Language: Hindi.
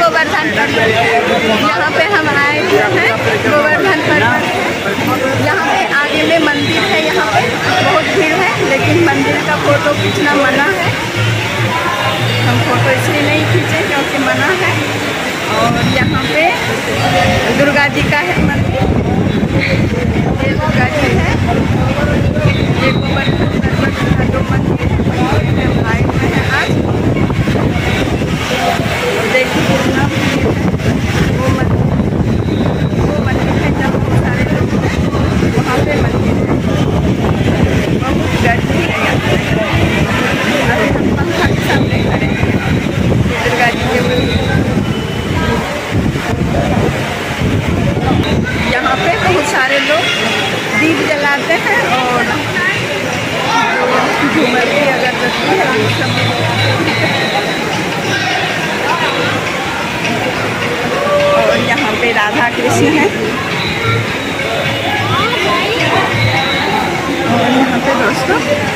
गोवर्धन पर्वत। यहाँ पे हम आए हुए हैं गोवर्धन पर्वत। यहाँ पे आगे में मंदिर है, यहाँ पे बहुत भीड़ है, लेकिन मंदिर का फोटो खींचना मना है। हम फोटो इसलिए नहीं खींचे क्योंकि मना है। और यहाँ पे दुर्गा जी का है मंदिर, ये दुर्गा जी है। ये गोवर्धन पर्वत का जो मंदिर है हम आए हुए हैं आज। देखिए कितना वो मंदिर है जहाँ बहुत सारे लोग हैं, वहाँ पे मंदिर है। बहुत गर्मी है यहाँ पे। अभी हम पंखा के सामने खड़े हैं दुर्गा जी के मंदिर। यहाँ पे बहुत सारे लोग दीप जलाते हैं और झूमर की अगरबत्ती है वो सब। और यहाँ पे राधा कृष्ण है। और यहाँ पे दोस्तों